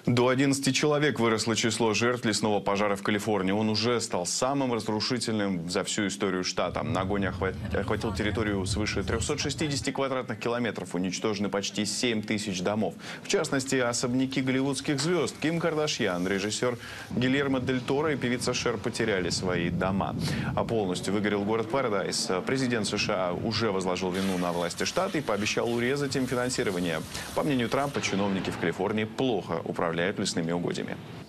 До 11 человек выросло число жертв лесного пожара в Калифорнии. Он уже стал самым разрушительным за всю историю штата. Огонь охватил территорию свыше 360 квадратных километров. Уничтожены почти 7 тысяч домов. В частности, особняки голливудских звезд. Ким Кардашьян, режиссер Гильермо Дель Торо и певица Шер потеряли свои дома. А полностью выгорел город Парадайз. Президент США уже возложил вину на власти штата и пообещал урезать им финансирование. По мнению Трампа, чиновники в Калифорнии плохо управляют лесными угодьями.